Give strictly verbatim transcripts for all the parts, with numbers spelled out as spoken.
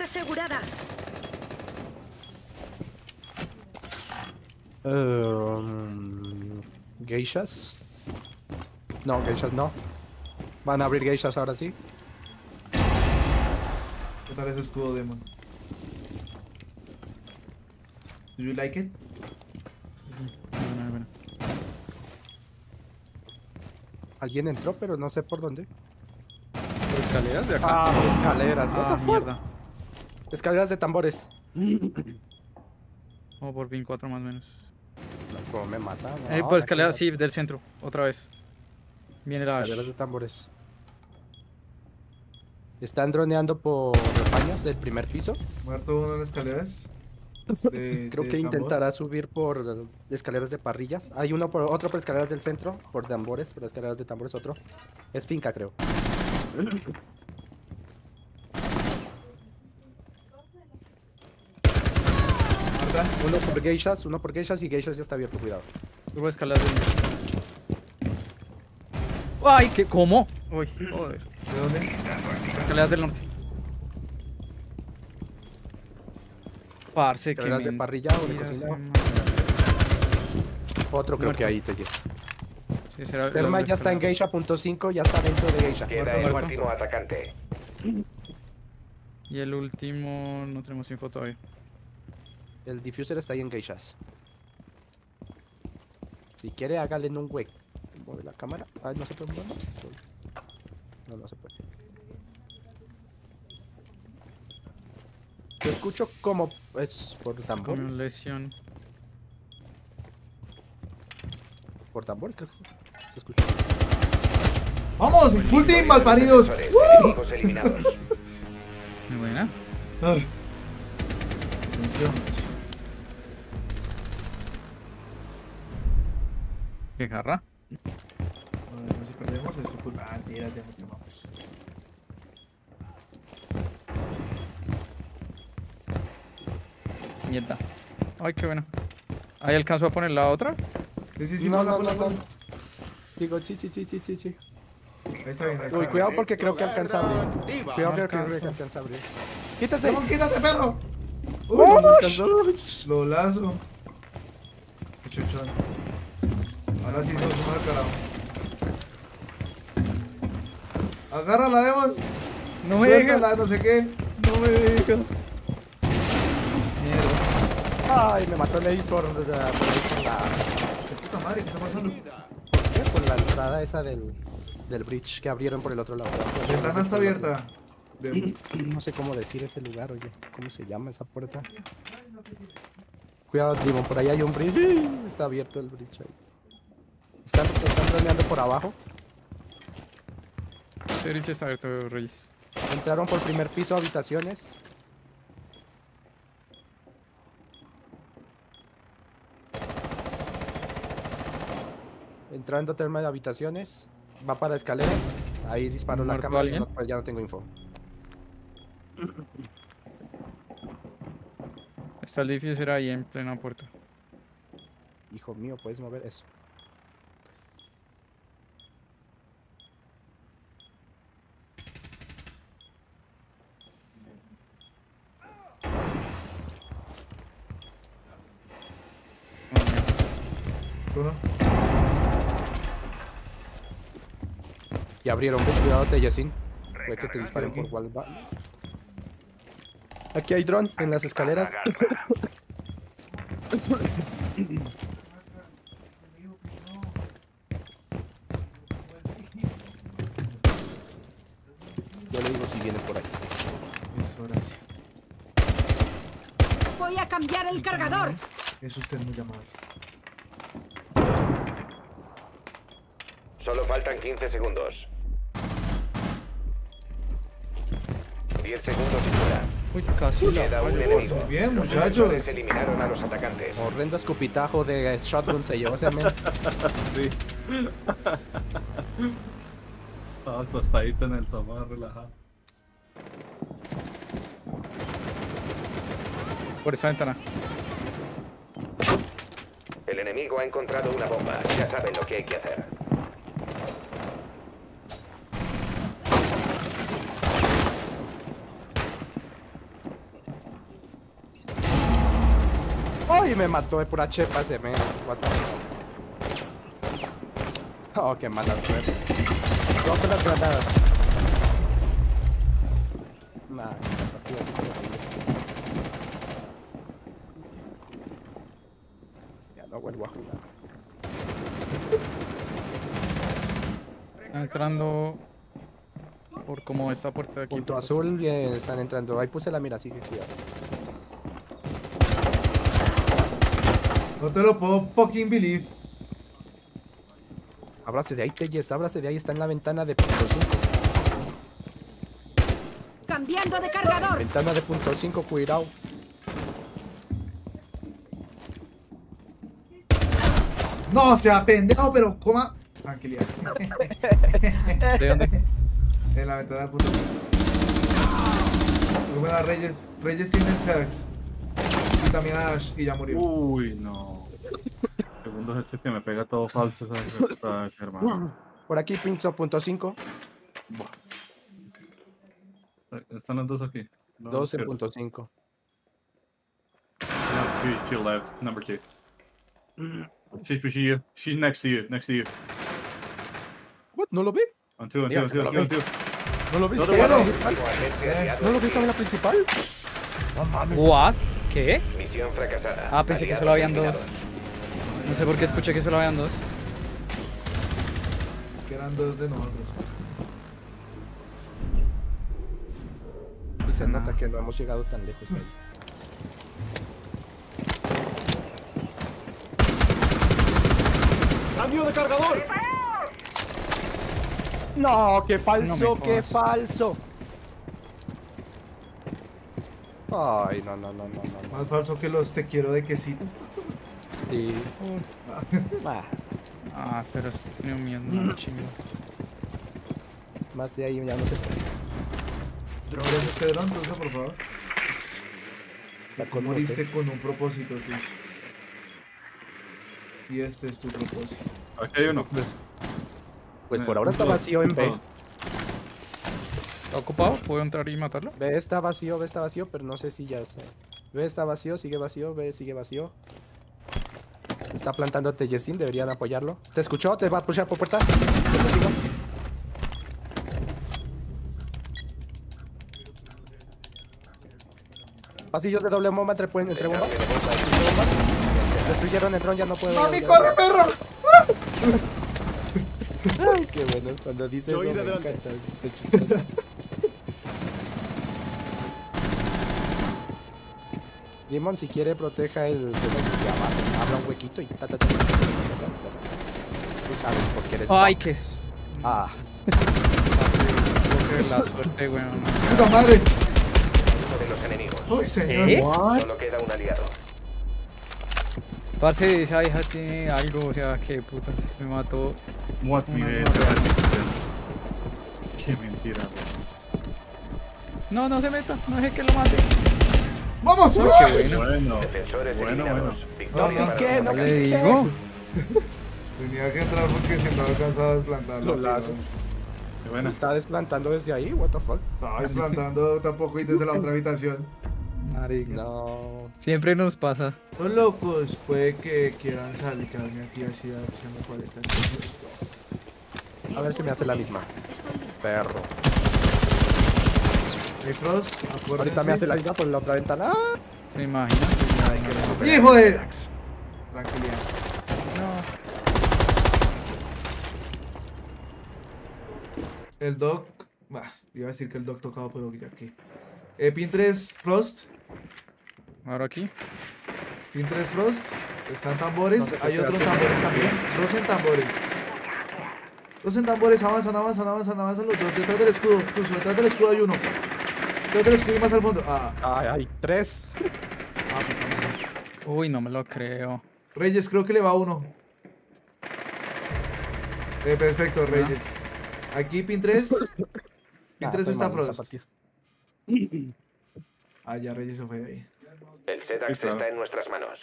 asegurada. Um, geishas. No, geishas no. Van a abrir geishas ahora sí. ¿Qué tal ese escudo, Demon? Do you like it? Bueno, bueno. Alguien entró, pero no sé por dónde. ¿Por escaleras de acá? Ah, escaleras. What Ah, the fuck? mierda. Escaleras de tambores. O por pin cuatro más o menos. ¿Cómo me mata? No, Eh, por escaleras, sí, del centro. Otra vez. Viene la Escaleras Ash. de tambores. Están droneando por los baños del primer piso. Muerto uno en las escaleras. De, Creo de que tambor. intentará subir por eh, escaleras de parrillas. Hay uno por otro por escaleras del centro, por tambores, por escaleras de tambores otro. Es finca, creo. Marta, Uno por geishas, uno por geishas y geishas ya está abierto, cuidado. Luego escaleras del norte. ¡Ay! ¿qué? ¿Cómo? Uy, joder. ¿de dónde? Escaleras del norte. Parce, que Escaleras de men- parrilla o de mira, cocina. ese man. Otro creo Muerto. que ahí te llega. Sí, será- Terma las ya está en escaleras. geisha punto cinco, ya está dentro de geisha. Queda Muerto, el muerto. último atacante. Y el último, no tenemos info todavía. El diffuser está ahí en geishas. Si quiere, hágale en un hueco. Mueve la cámara. Ay, no se puede mover más. No, no se puede. Yo escucho como es por Como tambores. lesión. Por tambores, creo que sí. Se escucha. ¡Vamos! ¡Full team, malparidos! Defensores, ¡Uh! enemigos eliminados. Muy buena. Ah. Atención. ¿Qué jarra? A ver, si perdemos, es tu culpa. Ah, tírate, nos quemamos. Mierda. Ay, qué bueno. ¿Ahí alcanzó a poner la otra? Sí, sí, sí, No, ponla, no, ponla, no, no. ponla. Digo, sí, sí, sí, sí, sí, sí. Ahí está bien, ahí está Uy, bien. cuidado porque creo que alcanza a abrir. Cuidado No que creo que alcanza. alcanza a abrir. ¡Quítase! ¡Demon, quítate, perro! ¡Uy! ¡Oh, no sh! alcanzó. Lo lazo. Qué chuchón. Ahora sí se nos suma el carajo. Agárrala, Demon. No me deja. Suéltala, no sé qué. No me deja. Mierda. Ay, me mató Leis por, por, ahí por la, ¿Qué puta madre? ¿Qué está pasando? ¿qué? Por la entrada esa del, del bridge que abrieron por el otro lado. La ventana está abierta. Demon. No sé cómo decir ese lugar, oye. ¿Cómo se llama esa puerta? Cuidado, Dimon, por ahí hay un bridge. ¡Ay! Está abierto el bridge ahí. Están, están droneando por abajo. Este bridge está abierto, Reyes. Entraron por primer piso, habitaciones. Entrando terma de habitaciones. Va para escaleras. Ahí disparó la ¿Muerto cámara. alguien? No, pues ya no tengo info. Está el diffuser ahí en plena puerta. Hijo mío, puedes mover eso. Oh, mierda. ¿Tú no? Y abrieron, ves, cuidado, Teyesin. Puede que te disparen por Aquí. wallbang. Aquí hay dron en las escaleras. Yo le digo si viene por ahí. Es hora, sí. Voy a cambiar el cargador. Es usted muy amable. Solo faltan quince segundos. diez segundos y fuera. Uy, casi la Queda un fallo. enemigo. Bien, Los muchachos. defensores eliminaron a los atacantes. Horrendo escupitajo de shotgun se llevó ese men. Sí. Estaba acostadito en el sofá, relajado. Por esa ventana. El enemigo ha encontrado una bomba. Ya saben lo que hay que hacer. Ay, me mató de pura chepa ese men. What the fuck. Oh, qué mala suerte. Rompe las granadas. Nah, esta partida sí fue horrible. Ya no vuelvo a jugar. Está entrando por como esta puerta de aquí. Punto azul eh, están entrando. Ahí puse la mira, así que cuidado. No te lo puedo fucking believe. Ábrase de ahí, Telles, ábrase de ahí. Está en la ventana de punto cinco. Cambiando de cargador. Ventana de punto cinco, cuidado. No, sea pendejo, pero coma. Tranquilidad. ¿De dónde? En la ventana del punto. Muy buena, Reyes. Reyes tiene el Sevex. Y también a Ash. Y ya murió. Uy, no. Segundo este que me pega todo falso, ¿sabes? Puta, hermano. Por aquí, pincho punto cinco. Buah. Están los dos aquí. No, doce izquierda. punto cinco. No, she, she left. Number two. She's pushing you. She's next to you. Next to you. What? ¿No lo vi? On two, on two, Mira, on que two, no on lo two, on vi. two. ¿No lo viste? Míralo. Último agente aliado ¿No lo viste en la principal? No mames. What? ¿Qué? Misión fracasada. Ah, pensé que solo habían dos. No sé por qué escuché que solo habían dos. Que eran dos de nosotros. Y se nota que no hemos llegado tan lejos ahí. ¡Cambio de cargador! No, qué No falso, me qué jodas. falso. Ay, no, no, no, no, no. Más falso que los te quiero de quesito. Sí. Ah, Ah, pero esto tiene un miedo, no, chingo. más de ahí ya no se puede. Gracias, este dron, Tusa, por favor. Está Tú con moriste bote. con un propósito, Tusa. Y este es tu propósito. Aquí hay uno. Pues por ahora está vacío en B. ¿Está ocupado? ¿Puedo entrar y matarlo? B está vacío, B está vacío, pero no sé si ya está. B está vacío, sigue vacío, B sigue vacío. Está plantando Teyesin, deberían apoyarlo. ¿Te escuchó? ¿Te va a pushar por puerta? Yo te sigo. Pasillos de doble bomba entre, puen- entre bombas. Entre bombas. Destruyeron el dron, ya no puedo. ¡Mami, ya- corre, perro! Ay, qué bueno, cuando dices Yo eso iré me adelante. encanta, es que chistoso. Demon, si quiere, proteja el de abajo. Abra un huequito y ta ta ta ta ta ta ta ta. Tú sabes por qué eres Ay, guapo. que es. Ah, Creo que la suerte, weón. ¡Puta madre! Uno de los enemigos. ¡Uy, señor! ¿Eh? Solo queda un aliado. Parce, esa hija tiene algo, o sea, que putas, me mató. What Una nivel. nueva. Qué mentira. No, no se meta, no deje que lo mate. ¡Vamos! No, qué bueno. Bueno. Defensores Bueno, eliminados. bueno. Victoria No, para ¿qué? los No, Le atacantes. digo. Tenía que entrar porque se andaba cansado de desplantarlo. Lolazo. Qué me buena. está desplantando desde ahí, what the fuck. Estaba desplantando tampoco y desde la otra habitación. Marica. No. Siempre nos pasa. Los locos puede que quieran salir, quedarme aquí así haciendo cuarenta minutos. A ver si me hace la misma. Perro. Hey, Frost, acuérdense. Ahorita me hace la misma por la otra ventana. ¡Ah! ¿Se imagina? ¡Hijo de! Tranquilidad. El Doc. Bah, iba a decir que el Doc tocaba, pero ya que. Eh, Pin tres, Frost. Ahora aquí. Pin tres, Frost. Están tambores. No sé qué Hay estoy otros haciendo. tambores también. Dos en tambores. Dos en tambores. Avanzan, avanzan, avanzan, avanzan los dos. Detrás del escudo. Tuzo, detrás del escudo hay uno. Detrás del escudo y más al fondo. Ah, Ay, hay tres. ah, puta madre. Uy, no me lo creo. Reyes, creo que le va uno. Eh, perfecto, Reyes. Aquí Pin tres. Pin Ah, tres fue está malo esa Frost. partida. Ah, ya Reyes se fue de ahí. El Sedax Sí, claro. está en nuestras manos.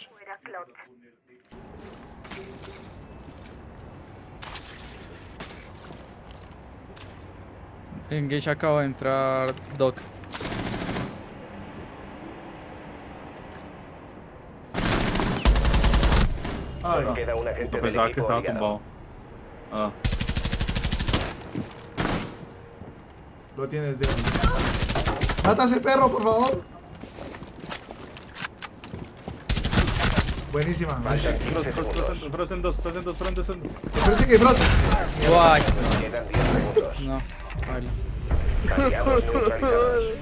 En Gage acaba de entrar Doc. Ay, Solo queda un agente Yo del pensaba que equipo estaba ligado. tumbado. Ah, lo tienes de... ¡Mata a ese perro, por favor! Buenísima. Faltan Frozen, quince Frozen, segundos. Frozen dos, Frozen dos, Frozen dos. Me parece que Frozen. Guay. Quedan diez segundos. No. Vale. Aliados neutralizados.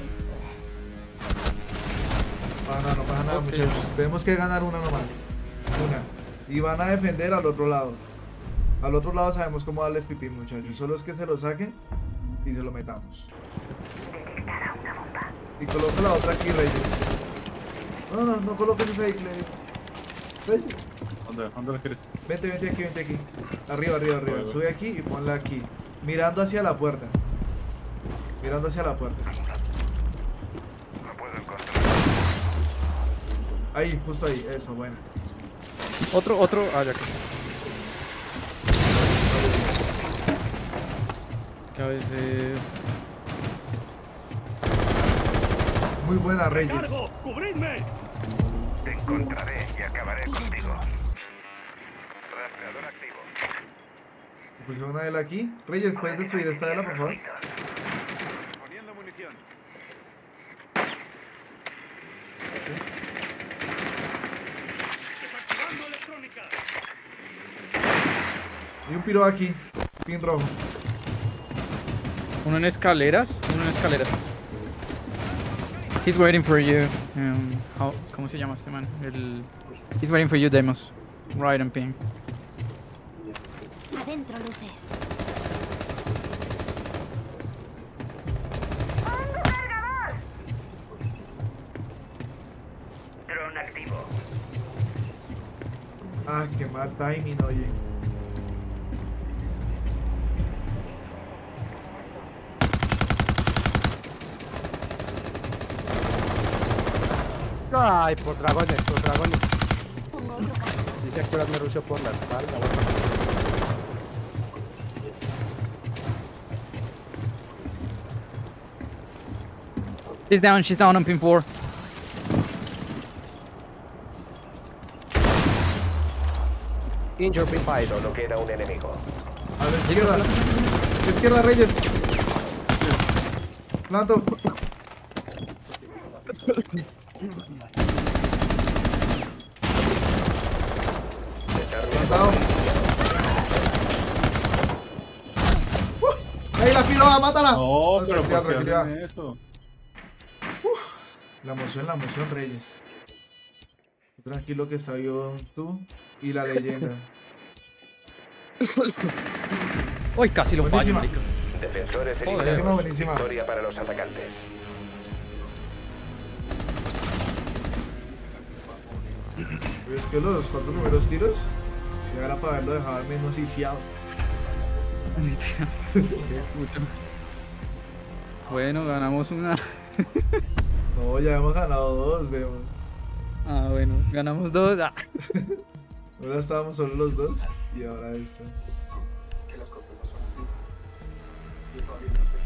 Ah, no, no pasa nada, Ok. muchachos. Tenemos que ganar una nomás. Una. Y van a defender al otro lado. Al otro lado sabemos cómo darles pipí, muchachos. Solo es que se lo saquen y se lo metamos. Y coloca la otra aquí, Reyes. No, no, no coloques esa ahí, Clay. Reyes, ¿Dónde, dónde la quieres? vente, vente aquí, vente aquí. Arriba, arriba, arriba. Ahí va. Sube aquí y ponla aquí. Mirando hacia la puerta. Mirando hacia la puerta. Ahí, justo ahí. Eso, bueno. Otro, otro. Ah, ya que. Que a veces. Muy buena, Reyes. Te encontraré y acabaré contigo. Rastreador activo. Pusieron una de él aquí. Reyes, ¿puedes destruir esta vela, por favor? Poniendo munición. Y un piro aquí. Pin rojo. Uno en escaleras. Uno en escaleras. He's waiting for you. Um, how, ¿Cómo se llama este man? El... He's waiting for you, Demos. Right and ping. Adentro, luces. Dron activo. Ah, qué mal timing, oye. Ay, por dragones, por dragones. Pongo otro carro. Dice que me rushó por la espalda. Bueno. She's down, she's down on pin four. Injure pin five. Solo queda un enemigo. A la izquierda. Izquierda, Reyes. Planto. Plantado. ¡Uh! ¡Ahí la piroa! ¡Mátala! No, Ah, pero tranquilidad, ¿por qué tranquilidad. hacen esto? La emoción, la emoción, Reyes. Tú tranquilo que está vivo tú y la leyenda. Uy, casi lo fallo, Buenísima. marica. Defensores Buenísima, eliminados. buenísima. Victoria para los atacantes. Pero es que los cuatro primeros tiros, ya era para haberlo dejado al menos lisiado. Bueno, ganamos una. No, ya hemos ganado dos, vemos. Ah, bueno, ganamos dos. Ah. Ahora estábamos solo los dos y ahora esto. Es que las cosas no son así. Yo todavía no estoy